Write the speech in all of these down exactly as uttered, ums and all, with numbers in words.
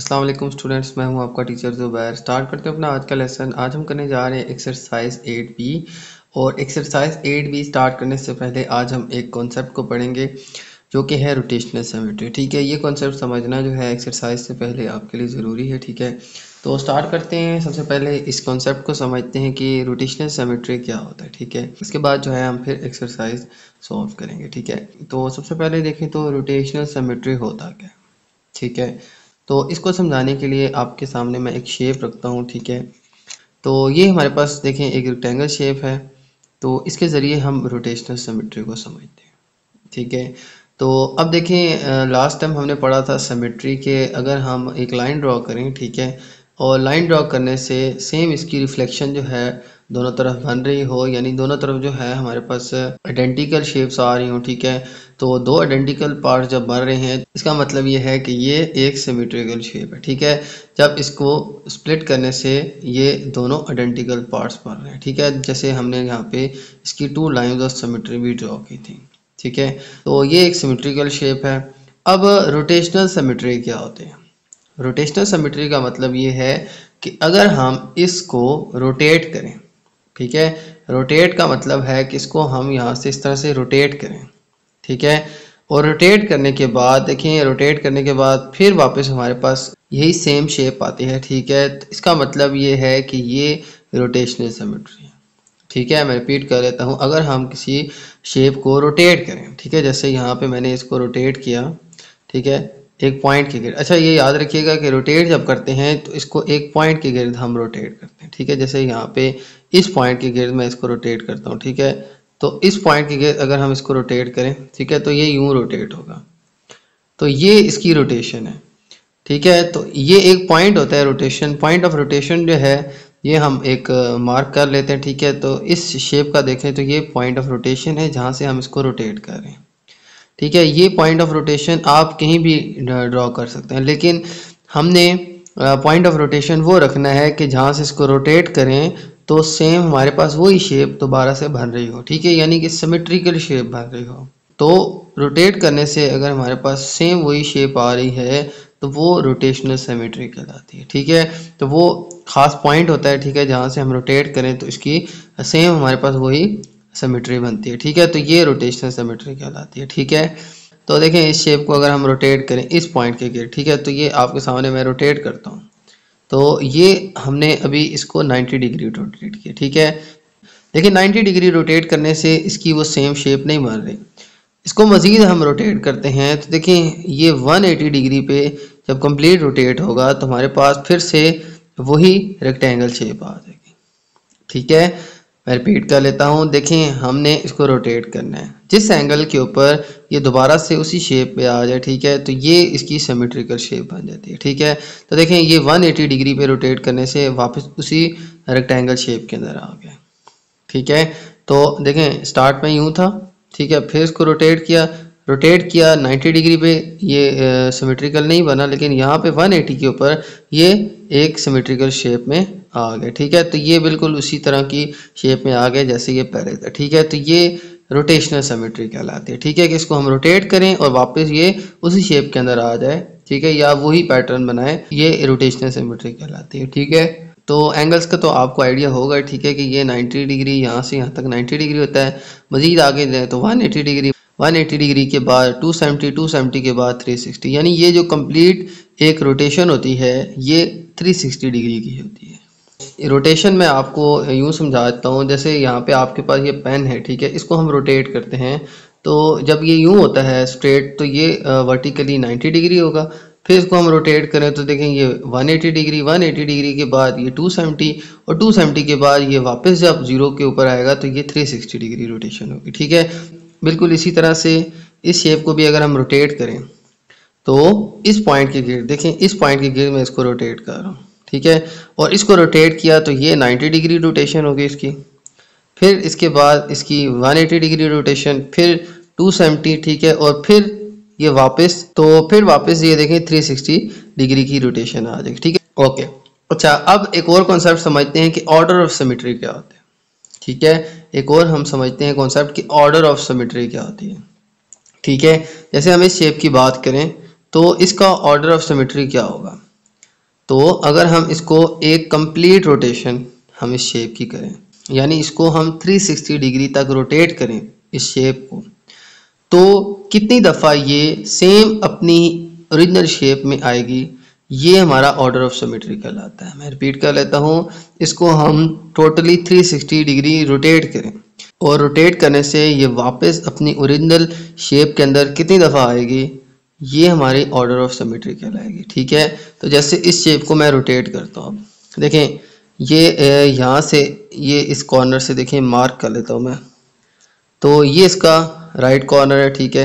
अस्सलाम वालेकुम स्टूडेंट्स, मैं हूं आपका टीचर ज़ुबैर। स्टार्ट करते हैं अपना आज का लेसन। आज हम करने जा रहे हैं एक्सरसाइज एट बी। और एक्सरसाइज एट बी स्टार्ट करने से पहले आज हम एक कॉन्सेप्ट को पढ़ेंगे जो कि है रोटेशनल सिमेट्री। ठीक है, ये कॉन्सेप्ट समझना जो है एक्सरसाइज से पहले आपके लिए ज़रूरी है। ठीक है, तो स्टार्ट करते हैं। सबसे पहले इस कॉन्सेप्ट को समझते हैं कि रोटेशनल सिमेट्री क्या होता है। ठीक है, इसके बाद जो है हम फिर एक्सरसाइज सॉल्व करेंगे। ठीक है, तो सबसे पहले देखें तो रोटेशनल सिमेट्री होता क्या है। ठीक है, तो इसको समझाने के लिए आपके सामने मैं एक शेप रखता हूँ। ठीक है, तो ये हमारे पास देखें एक रेक्टेंगल शेप है, तो इसके ज़रिए हम रोटेशनल सिमेट्री को समझते हैं। ठीक है, तो अब देखें लास्ट टाइम हमने पढ़ा था सिमेट्री के अगर हम एक लाइन ड्रॉ करें, ठीक है, और लाइन ड्रॉ करने से सेम इसकी रिफ्लेक्शन जो है दोनों तरफ बन रही हो, यानी दोनों तरफ जो है हमारे पास आइडेंटिकल शेप्स आ रही हो। ठीक है, तो दो आइडेंटिकल पार्ट जब बन रहे हैं इसका मतलब ये है कि ये एक सिमेट्रिकल शेप है। ठीक है, जब इसको स्प्लिट करने से ये दोनों आइडेंटिकल पार्ट्स बन रहे हैं। ठीक है, जैसे हमने यहाँ पे इसकी टू लाइंस ऑफ सिमेट्री भी ड्रॉ की थी। ठीक है, तो ये एक सिमेट्रिकल शेप है। अब रोटेशनल सिमेट्री क्या होते हैं? रोटेशनल सिमेट्री का मतलब ये है कि अगर हम इसको रोटेट करें, ठीक है, रोटेट का मतलब है कि इसको हम यहाँ से इस तरह से रोटेट करें। ठीक है, और रोटेट करने के बाद देखें, रोटेट करने के बाद फिर वापस हमारे पास यही सेम शेप आती है। ठीक है, तो इसका मतलब ये है कि ये रोटेशनल सिमेट्री है। ठीक है, मैं रिपीट कर लेता हूँ। अगर हम किसी शेप को रोटेट करें, ठीक है, जैसे यहाँ पे मैंने इसको रोटेट किया, ठीक है, एक पॉइंट के गिर्द। अच्छा, ये याद रखिएगा कि रोटेट जब करते हैं तो इसको एक पॉइंट के गिर्द हम रोटेट करते हैं। ठीक है, जैसे यहाँ पे इस पॉइंट के गिर्द मैं इसको रोटेट करता हूँ। ठीक है, तो इस पॉइंट के गिर्द अगर हम इसको रोटेट करें, ठीक है, तो ये यूं रोटेट होगा, तो ये इसकी रोटेशन है। ठीक है, तो ये एक पॉइंट होता है रोटेशन। पॉइंट ऑफ रोटेशन जो है ये हम एक मार्क कर लेते हैं। ठीक है, तो इस शेप का देखें तो ये पॉइंट ऑफ रोटेशन है जहाँ से हम इसको रोटेट कर रहे हैं। ठीक है, ये पॉइंट ऑफ रोटेशन आप कहीं भी ड्रॉ कर सकते हैं, लेकिन हमने पॉइंट ऑफ रोटेशन वो रखना है कि जहाँ से इसको रोटेट करें तो सेम हमारे पास वही शेप दोबारा से बन रही हो। ठीक है, यानी कि सिमेट्रिकल शेप बन रही हो। तो रोटेट करने से अगर हमारे पास सेम वही शेप आ रही है तो वो रोटेशनल सिमेट्री कहलाती है। ठीक है, तो वो खास पॉइंट होता है, ठीक है, जहाँ से हम रोटेट करें तो इसकी सेम हमारे पास वही सिमेट्री बनती है। ठीक है, तो ये रोटेशनल सिमेट्री कहलाती है। ठीक है, तो देखें इस शेप को अगर हम रोटेट करें इस पॉइंट के गिर्द, ठीक है, तो ये आपके सामने मैं रोटेट करता हूँ, तो ये हमने अभी इसको नाइन्टी डिग्री रोटेट किया। ठीक है, लेकिन नाइन्टी डिग्री रोटेट करने से इसकी वो सेम शेप नहीं बन रही। इसको मज़ीद हम रोटेट करते हैं तो देखें ये वन एटी डिग्री पे जब कंप्लीट रोटेट होगा तो हमारे पास फिर से वही रेक्टेंगल शेप आ जाएगी। ठीक है, मैं रिपीट कर लेता हूँ। देखें हमने इसको रोटेट करना है जिस एंगल के ऊपर ये दोबारा से उसी शेप पे आ जाए। ठीक है, तो ये इसकी सिमेट्रिकल शेप बन जाती है। ठीक है, तो देखें ये वन एटी डिग्री पे रोटेट करने से वापस उसी रेक्टेंगल शेप के अंदर आ गया। ठीक है, तो देखें स्टार्ट में यूँ था, ठीक है, फिर इसको रोटेट किया, रोटेट किया नाइन्टी डिग्री पे, ये सिमेट्रिकल नहीं बना, लेकिन यहाँ पे वन एटी के ऊपर ये एक सिमेट्रिकल शेप में आ गए। ठीक है, तो ये बिल्कुल उसी तरह की शेप में आ गए जैसे ये पहले था। ठीक है, तो ये रोटेशनल सिमेट्री कहलाती है। ठीक है, कि इसको हम रोटेट करें और वापस ये उसी शेप के अंदर आ जाए, ठीक है, या वही पैटर्न बनाए, ये रोटेशनल सिमेट्री कहलाती है। ठीक है, तो एंगल्स का तो आपको आइडिया होगा। ठीक है, कि ये नाइन्टी डिग्री यहाँ से यहाँ तक नाइन्टी डिग्री होता है, मज़ीद आगे जाए तो one eighty degree, one eighty degree के बाद टू सेवेंटी, टू सेवेंटी के बाद थ्री सिक्सटी, यानी ये जो कंप्लीट एक रोटेशन होती है ये थ्री सिक्सटी डिग्री की होती है। रोटेशन में आपको यूँ समझाता हूँ, जैसे यहाँ पे आपके पास ये पेन है, ठीक है, इसको हम रोटेट करते हैं तो जब ये यूँ होता है स्ट्रेट तो ये वर्टिकली नाइन्टी डिग्री होगा। फिर इसको हम रोटेट करें तो देखें ये one eighty degree, one eighty degree के बाद ये टू सेवेंटी, और टू सेवेंटी के बाद ये वापस जब जीरो के ऊपर आएगा तो ये थ्री सिक्सटी डिग्री रोटेशन होगी। ठीक है, बिल्कुल इसी तरह से इस शेप को भी अगर हम रोटेट करें तो इस पॉइंट के गिर्द, देखें इस पॉइंट के गिर्द मैं इसको रोटेट कर रहा हूँ। ठीक है, और इसको रोटेट किया तो ये नाइन्टी डिग्री रोटेशन होगी इसकी, फिर इसके बाद इसकी वन एटी डिग्री रोटेशन, फिर टू सेवेंटी, ठीक है, और फिर ये वापस, तो फिर वापस ये देखें थ्री सिक्सटी डिग्री की रोटेशन आ जाएगी। ठीक है, ओके। अच्छा, अब एक और कॉन्सेप्ट समझते हैं कि ऑर्डर ऑफ सिमेट्री क्या होता है। ठीक है, एक और हम समझते हैं कॉन्सेप्ट कि ऑर्डर ऑफ सिमेट्री क्या होती है। ठीक है, जैसे हम इस शेप की बात करें तो इसका ऑर्डर ऑफ सिमेट्री क्या होगा। तो अगर हम इसको एक कंप्लीट रोटेशन हम इस शेप की करें, यानी इसको हम तीन सौ साठ डिग्री तक रोटेट करें इस शेप को, तो कितनी दफ़ा ये सेम अपनी ओरिजिनल शेप में आएगी, ये हमारा ऑर्डर ऑफ सिमेट्री कहलाता है। मैं रिपीट कर लेता हूँ, इसको हम टोटली तीन सौ साठ डिग्री रोटेट करें और रोटेट करने से ये वापस अपनी ओरिजिनल शेप के अंदर कितनी दफ़ा आएगी, ये हमारी ऑर्डर ऑफ सिमेट्री कहलाएगी। ठीक है, तो जैसे इस शेप को मैं रोटेट करता हूँ, देखें ये यहाँ से ये इस कॉर्नर से देखें मार्क कर लेता हूँ मैं, तो ये इसका राइट कॉर्नर है। ठीक है,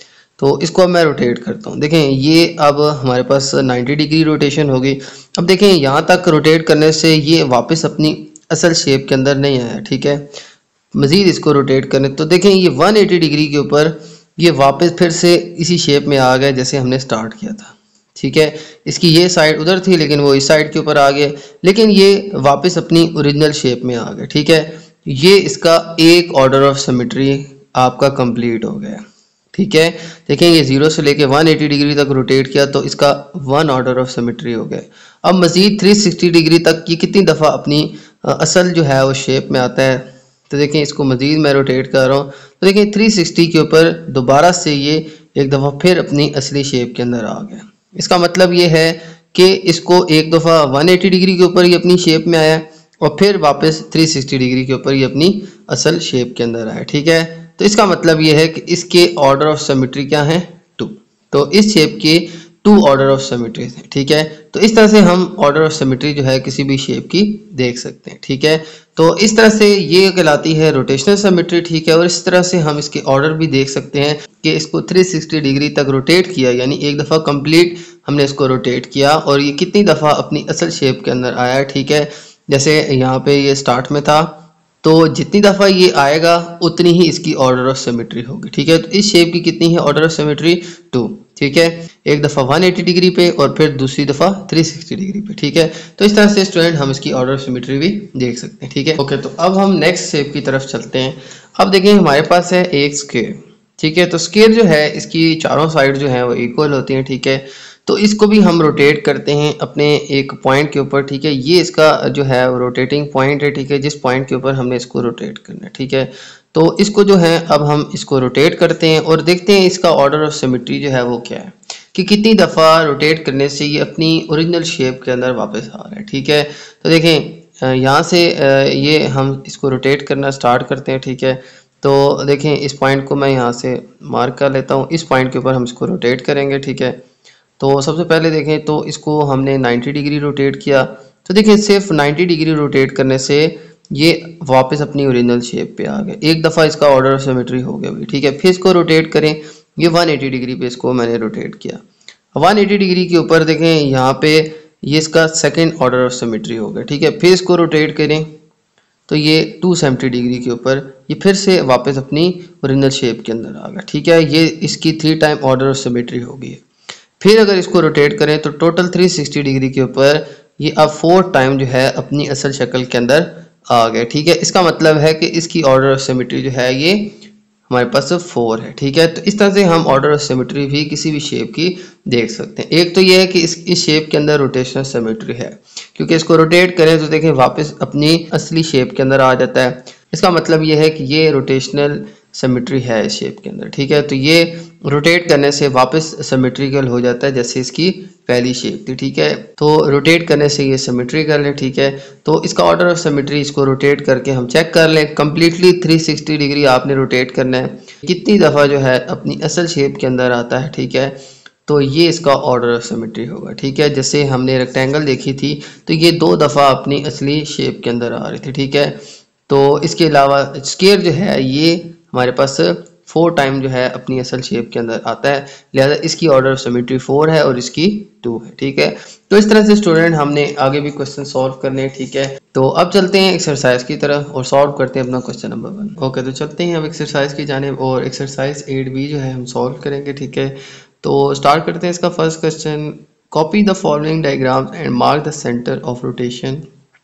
तो इसको अब मैं रोटेट करता हूँ, देखें ये अब हमारे पास नब्बे डिग्री रोटेशन होगी। अब देखें यहाँ तक रोटेट करने से ये वापस अपनी असल शेप के अंदर नहीं आया। ठीक है, मज़ीद इसको रोटेट करने तो देखें ये एक सौ अस्सी डिग्री के ऊपर ये वापस फिर से इसी शेप में आ गया जैसे हमने स्टार्ट किया था। ठीक है, इसकी ये साइड उधर थी लेकिन वो इस साइड के ऊपर आ गए, लेकिन ये वापस अपनी ओरिजिनल शेप में आ गए। ठीक है, ये इसका एक ऑर्डर ऑफ सिमेट्री आपका कंप्लीट हो गया। ठीक है, देखें ये जीरो से लेके एक सौ अस्सी डिग्री तक रोटेट किया तो इसका वन ऑर्डर ऑफ सिमेट्री हो गया। अब मज़ीद तीन सौ साठ डिग्री तक ये कितनी दफ़ा अपनी असल जो है वो शेप में आता है, तो देखें इसको मज़ीद मैं रोटेट कर रहा हूँ, तो देखें तीन सौ साठ के ऊपर दोबारा से ये एक दफ़ा फिर अपनी असली शेप के अंदर आ गया। इसका मतलब ये है कि इसको एक दफ़ा एक सौ अस्सी डिग्री के ऊपर ये अपनी शेप में आया और फिर वापस तीन सौ साठ डिग्री के ऊपर ये अपनी असल शेप के अंदर आया। ठीक है, तो इसका मतलब ये है कि इसके ऑर्डर ऑफ सिमेट्री क्या है, टू। तो इस शेप के टू ऑर्डर ऑफ सिमेट्री हैं। ठीक है, तो इस तरह से हम ऑर्डर ऑफ सिमेट्री जो है किसी भी शेप की देख सकते हैं। ठीक है, तो इस तरह से ये कहलाती है रोटेशनल सिमेट्री। ठीक है, और इस तरह से हम इसके ऑर्डर भी देख सकते हैं कि इसको तीन सौ साठ डिग्री तक रोटेट किया, यानी एक दफ़ा कंप्लीट हमने इसको रोटेट किया और ये कितनी दफ़ा अपनी असल शेप के अंदर आया। ठीक है, जैसे यहाँ पे ये स्टार्ट में था, तो जितनी दफ़ा ये आएगा उतनी ही इसकी ऑर्डर ऑफ सिमेट्री होगी। ठीक है, तो इस शेप की कितनी है ऑर्डर ऑफ सिमेट्री, टू। ठीक है, एक दफ़ा एक सौ अस्सी डिग्री पे और फिर दूसरी दफ़ा तीन सौ साठ डिग्री पे। ठीक है, तो इस तरह से स्टूडेंट हम इसकी ऑर्डर ऑफ सिमेट्री भी देख सकते हैं। ठीक है, ओके, तो अब हम नेक्स्ट शेप की तरफ चलते हैं। अब देखें हमारे पास है एक स्क्वायर। ठीक है, तो स्क्वायर जो है इसकी चारों साइड जो है वो इक्वल होती हैं। ठीक है, तो इसको भी हम रोटेट करते हैं अपने एक पॉइंट के ऊपर। ठीक है, ये इसका जो है रोटेटिंग पॉइंट है। ठीक है, जिस पॉइंट के ऊपर हमने इसको रोटेट करना है। ठीक है, तो इसको जो है अब हम इसको रोटेट करते हैं और देखते हैं इसका ऑर्डर ऑफ सिमेट्री जो है वो क्या है, कि कितनी दफ़ा रोटेट करने से ये अपनी ओरिजिनल शेप के अंदर वापस आ रहा है। ठीक है, तो देखें यहाँ से ये हम इसको रोटेट करना स्टार्ट करते हैं। ठीक है, तो देखें इस पॉइंट को मैं यहाँ से मार्क कर लेता हूँ, इस पॉइंट के ऊपर हम इसको रोटेट करेंगे। ठीक है, तो सबसे पहले देखें तो इसको हमने नब्बे डिग्री रोटेट किया, तो देखें सिर्फ नब्बे डिग्री रोटेट करने से ये वापस अपनी ओरिजिनल शेप पे आ गए, एक दफ़ा इसका ऑर्डर ऑफ सिमेट्री हो गया भी। ठीक है, फिर इसको रोटेट करें, ये एक सौ अस्सी डिग्री पे इसको मैंने रोटेट किया, एक सौ अस्सी डिग्री के ऊपर देखें यहाँ पे ये इसका सेकेंड ऑर्डर ऑफ सिमेट्री हो गया। ठीक है, फिर इसको रोटेट करें तो ये दो सौ सत्तर डिग्री के ऊपर ये फिर से वापस अपनी ओरिजिनल शेप के अंदर आ गया। ठीक है, ये इसकी three time order of symmetry होगी। फिर अगर इसको रोटेट करें तो टोटल तीन सौ साठ डिग्री के ऊपर ये अब फोर टाइम जो है अपनी असल शक्ल के अंदर आ गए। ठीक है, इसका मतलब है कि इसकी ऑर्डर ऑफ सिमेट्री जो है ये हमारे पास फोर है। ठीक है, तो इस तरह से हम ऑर्डर ऑफ सिमेट्री भी किसी भी शेप की देख सकते हैं। एक तो ये है कि इस इस शेप के अंदर रोटेशनल सिमेट्री है, क्योंकि इसको रोटेट करें तो देखें वापस अपनी असली शेप के अंदर आ जाता है। इसका मतलब ये है कि ये रोटेशनल सिमेट्री है इस शेप के अंदर। ठीक है, तो ये रोटेट करने से वापस सिमेट्रिकल हो जाता है जैसे इसकी पहली शेप थी। ठीक है, तो रोटेट करने से ये सिमेट्रिकल है। ठीक है, तो इसका ऑर्डर ऑफ सिमेट्री इसको रोटेट करके हम चेक कर लें, कम्प्लीटली तीन सौ साठ डिग्री आपने रोटेट करना है, कितनी दफ़ा जो है अपनी असल शेप के अंदर आता है। ठीक है, तो ये इसका ऑर्डर ऑफ सिमेट्री होगा। ठीक है, जैसे हमने रेक्टेंगल देखी थी तो ये दो दफ़ा अपनी असली शेप के अंदर आ रही थी। ठीक है, तो इसके अलावा स्क्वायर जो है ये हमारे पास फोर टाइम जो है अपनी असल शेप के अंदर आता है, लिहाजा इसकी ऑर्डर ऑफ सिमेट्री फोर है और इसकी टू है। ठीक है, तो इस तरह से स्टूडेंट हमने आगे भी क्वेश्चन सॉल्व करने हैं। ठीक है, तो अब चलते हैं एक्सरसाइज की तरफ और सॉल्व करते हैं अपना क्वेश्चन नंबर वन। ओके, तो चलते हैं अब एक्सरसाइज की जानिब और एक्सरसाइज एट बी जो है हम सॉल्व करेंगे। ठीक है, तो स्टार्ट करते हैं इसका first question. Copy the following diagrams and mark the centre of rotation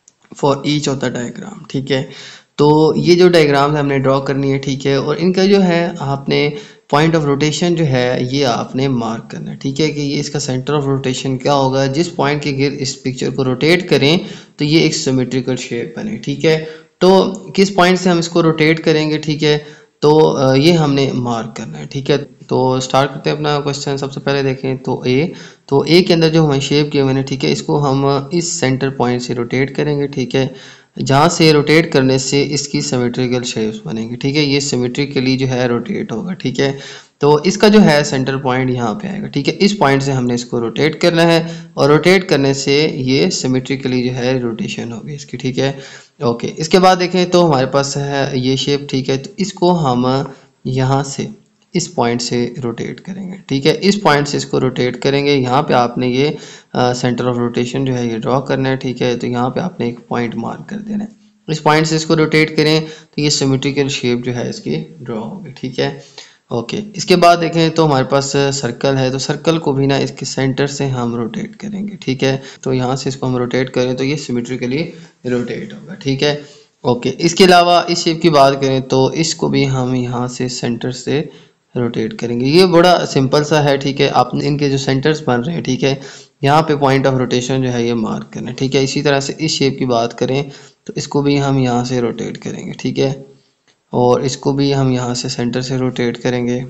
for each of the diagram. ठीक है, तो ये जो डायग्राम्स हमने ड्रॉ करनी है। ठीक है, और इनका जो है आपने पॉइंट ऑफ रोटेशन जो है ये आपने मार्क करना है, ठीक है, कि ये इसका सेंटर ऑफ रोटेशन क्या होगा। जिस पॉइंट के गिर्द इस पिक्चर को रोटेट करें तो ये एक सिमेट्रिकल शेप बने, ठीक है। तो किस पॉइंट से हम इसको रोटेट करेंगे, ठीक है, तो अ, ये हमने मार्क करना है, ठीक है। तो स्टार्ट करते हैं अपना क्वेश्चन। सबसे पहले देखें तो ए तो ए के अंदर जो हमें शेप किए मैंने, ठीक है, इसको हम इस सेंटर पॉइंट से रोटेट करेंगे, ठीक है, जहाँ से रोटेट करने से इसकी सिमेट्रिकल शेप्स बनेंगे, ठीक है, ये सिमेट्रिकली जो है रोटेट होगा, ठीक है। तो इसका जो है सेंटर पॉइंट यहाँ पे आएगा, ठीक है, इस पॉइंट से हमने इसको रोटेट करना है और रोटेट करने से ये सिमेट्रिकली जो है रोटेशन होगी इसकी, ठीक है। ओके, इसके बाद देखें तो हमारे पास है ये शेप, ठीक है, तो इसको हम यहाँ से इस पॉइंट से रोटेट करेंगे, ठीक है, इस पॉइंट से इसको रोटेट करेंगे। यहाँ पे आपने ये सेंटर ऑफ रोटेशन जो है ये ड्रॉ करना है, ठीक है, तो यहाँ पे आपने एक पॉइंट मार्क कर देना है। इस पॉइंट से इसको रोटेट करें तो ये सिमेट्रिकल शेप जो है इसकी ड्रॉ होगी, ठीक है। ओके, इसके बाद देखें तो हमारे पास सर्कल है, तो सर्कल को भी ना इसके सेंटर से हम रोटेट करेंगे, ठीक है, तो यहाँ से इसको हम रोटेट करें तो ये सिमेट्रिकली रोटेट होगा, ठीक है। ओके, इसके अलावा इस शेप की बात करें तो इसको भी हम यहाँ से सेंटर से रोटेट करेंगे। ये बड़ा सिंपल सा है, ठीक है, आपने इनके जो सेंटर्स बन रहे हैं, ठीक है, यहाँ पे पॉइंट ऑफ रोटेशन जो है ये मार्क करना है, ठीक है। इसी तरह से इस शेप की बात करें तो इसको भी हम यहाँ से रोटेट करेंगे, ठीक है, और इसको भी हम यहाँ से सेंटर से रोटेट करेंगे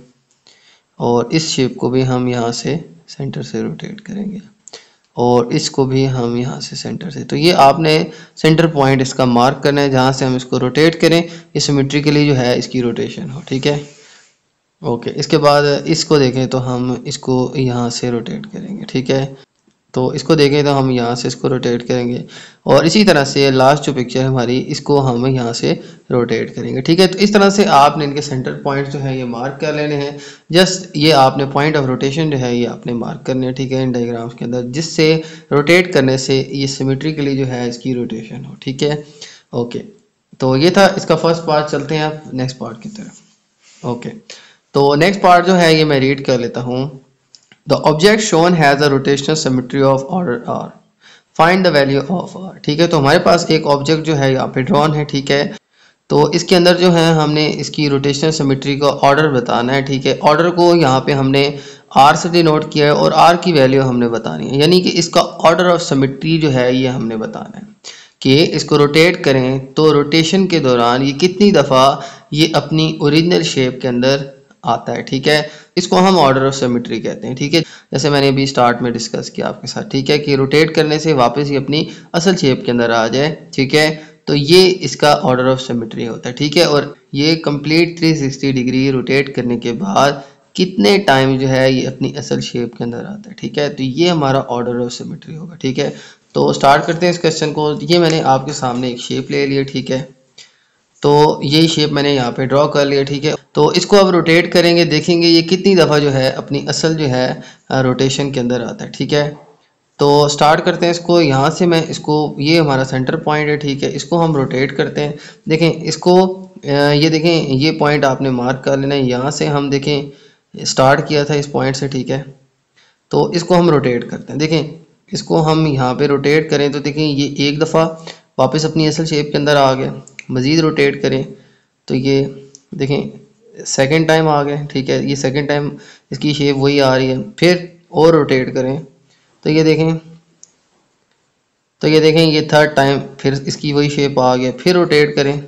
और इस शेप को भी हम यहाँ से सेंटर से रोटेट करेंगे और इसको भी हम यहाँ से सेंटर से। तो ये आपने सेंटर पॉइंट इसका मार्क करना है जहाँ से हम इसको रोटेट करें, ये सिमेट्रिकली जो है इसकी रोटेशन हो, ठीक है। ओके, इसके बाद इसको देखें तो हम इसको यहाँ से रोटेट करेंगे, ठीक है, तो इसको देखें तो हम यहाँ से इसको रोटेट करेंगे और इसी तरह से लास्ट जो पिक्चर है हमारी इसको हम यहाँ से रोटेट करेंगे, ठीक है। तो इस तरह से आपने इनके सेंटर पॉइंट जो है ये मार्क कर लेने हैं। जस्ट ये आपने पॉइंट ऑफ रोटेशन जो है ये आपने मार्क करने हैं, ठीक है, इन डायग्राम्स के अंदर, जिससे रोटेट करने से ये सिमेट्रिकली जो है इसकी रोटेशन हो, ठीक है। ओके, तो ये था इसका फर्स्ट पार्ट। चलते हैं आप नेक्स्ट पार्ट की तरफ। ओके, तो नेक्स्ट पार्ट जो है ये मैं रीड कर लेता हूँ। The object shown has a rotational symmetry of order R, find the value of R, ठीक है। तो हमारे पास एक ऑब्जेक्ट जो है यहाँ पे ड्रॉन है, ठीक है, तो इसके अंदर जो है हमने इसकी रोटेशनल सिमेट्री का ऑर्डर बताना है, ठीक है। ऑर्डर को यहाँ पे हमने आर से डिनोट किया है और आर की वैल्यू हमने बतानी है, यानी कि इसका ऑर्डर ऑफ सिमेट्री जो है ये हमने बताना है कि इसको रोटेट करें तो रोटेशन के दौरान ये कितनी दफ़ा ये अपनी ओरिजिनल शेप के अंदर आता है, ठीक है। इसको हम ऑर्डर ऑफ सिमेट्री कहते हैं, ठीक है, जैसे मैंने अभी स्टार्ट में डिस्कस किया आपके साथ, ठीक है, कि रोटेट करने से वापस ये अपनी असल शेप के अंदर आ जाए, ठीक है। तो ये इसका ऑर्डर ऑफ सिमेट्री होता है, ठीक है। और ये complete three sixty degree rotate करने के बाद कितने टाइम जो है ये अपनी असल शेप के अंदर आता है, ठीक है। तो ये हमारा ऑर्डर ऑफ सिमेट्री होगा, ठीक है। तो स्टार्ट करते हैं इस क्वेश्चन को। ये मैंने आपके सामने एक शेप ले लिया, ठीक है, तो यही शेप मैंने यहाँ पे ड्रॉ कर लिया, ठीक है। तो इसको अब रोटेट करेंगे, देखेंगे ये कितनी दफ़ा जो है अपनी असल जो है रोटेशन के अंदर आता है, ठीक है। तो स्टार्ट करते हैं इसको। यहाँ से मैं इसको, ये हमारा सेंटर पॉइंट है, ठीक है, इसको हम रोटेट करते हैं। देखें इसको, ये देखें ये पॉइंट आपने मार्क कर लेना है। यहाँ से हम देखें स्टार्ट किया था इस पॉइंट से, ठीक है, तो इसको हम रोटेट करते हैं। देखें इसको हम यहाँ पे रोटेट करें तो देखें ये एक दफ़ा वापस अपनी असल शेप के अंदर आ गया। मज़ीद रोटेट करें तो ये देखें सेकंड टाइम आ गए, ठीक है, ये सेकंड टाइम इसकी शेप वही आ रही है। फिर और रोटेट करें तो ये देखें तो ये देखें ये थर्ड टाइम फिर इसकी वही शेप आ गया। फिर रोटेट करें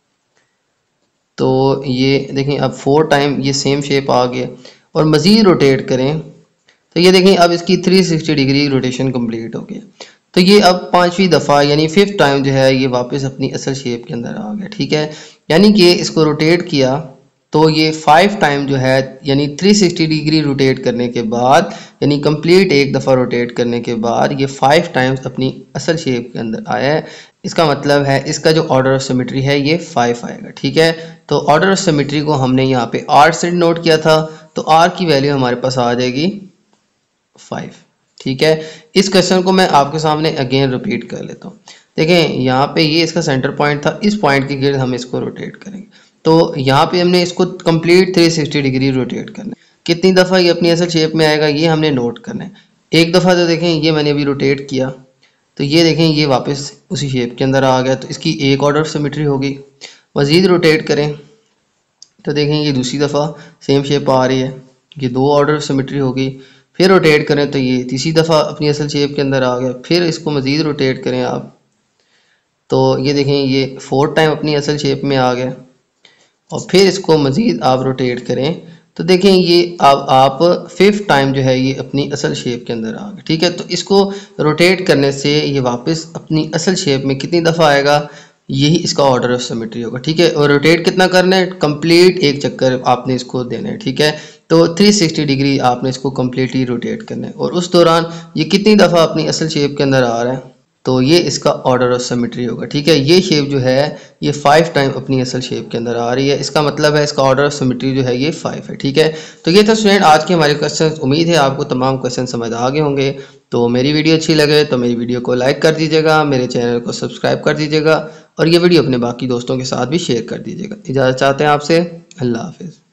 तो ये देखें अब फोर टाइम ये सेम शेप आ गया। और मज़ीद रोटेट करें तो ये देखें अब इसकी three sixty degree rotation complete हो गया। तो ये अब पांचवी दफ़ा यानी फिफ्थ टाइम जो है ये वापस अपनी असल शेप के अंदर आ गया, ठीक है। यानी कि इसको रोटेट किया तो ये फाइव टाइम जो है यानी थ्री सिक्सटी डिग्री रोटेट करने के बाद, यानी कंप्लीट एक दफ़ा रोटेट करने के बाद ये फाइव टाइम्स अपनी असल शेप के अंदर आया है। इसका मतलब है इसका जो ऑर्डर ऑफ सिमेट्री है ये फाइव आएगा, ठीक है। तो ऑर्डर ऑफ सिमेट्री को हमने यहाँ पे आर से नोट किया था, तो आर की वैल्यू हमारे पास आ जाएगी फाइव, ठीक है। इस क्वेश्चन को मैं आपके सामने अगेन रिपीट कर लेता हूँ। देखें यहाँ पे ये इसका सेंटर पॉइंट था, इस पॉइंट के गिर्द हम इसको रोटेट करेंगे। तो यहाँ पे हमने इसको complete three sixty degree rotate करना है। कितनी दफ़ा ये अपनी असल शेप में आएगा ये हमने नोट करना है। एक दफ़ा तो देखें ये मैंने अभी रोटेट किया तो ये देखें ये वापस उसी शेप के अंदर आ गया, तो इसकी एक ऑर्डर ऑफ सिमेट्री होगी। मज़ीद रोटेट करें तो देखें ये दूसरी दफ़ा सेम शेप आ रही है, ये दो ऑर्डर ऑफ सिमेट्री होगी। फिर रोटेट करें तो ये तीसरी दफ़ा अपनी असल शेप के अंदर आ गया। फिर इसको मज़ीद रोटेट करें आप तो ये देखें ये फोर्थ टाइम अपनी असल शेप में आ गया। और फिर इसको मज़ीद आप रोटेट करें तो देखें ये अब आप फिफ्थ टाइम जो है ये अपनी असल शेप के अंदर आ गया। ठीक है, तो इसको रोटेट करने से ये वापस अपनी असल शेप में कितनी दफ़ा आएगा, यही इसका ऑर्डर ऑफ सिमेट्री होगा। ठीक है, और रोटेट कितना करना है, कंप्लीट एक चक्कर आपने इसको देना है। ठीक है, तो थ्री सिक्सटी डिग्री आपने इसको कम्प्लीटली रोटेट करना है। और उस दौरान ये कितनी दफ़ा अपनी असल शेप के अंदर आ रहा है, तो ये इसका ऑर्डर ऑफ सिमेट्री होगा। ठीक है, ये शेप जो है ये फाइव टाइम अपनी असल शेप के अंदर आ रही है, इसका मतलब है इसका ऑर्डर ऑफ सिमेट्री जो है ये फाइव है। ठीक है, तो ये था स्टूडेंट आज के हमारे क्वेश्चन। उम्मीद है आपको तमाम क्वेश्चन समझ आ गए होंगे। तो मेरी वीडियो अच्छी लगे तो मेरी वीडियो को लाइक कर दीजिएगा, मेरे चैनल को सब्सक्राइब कर दीजिएगा और ये वीडियो अपने बाकी दोस्तों के साथ भी शेयर कर दीजिएगा। इजाज़त चाहते हैं आपसे, अल्लाह हाफिज़।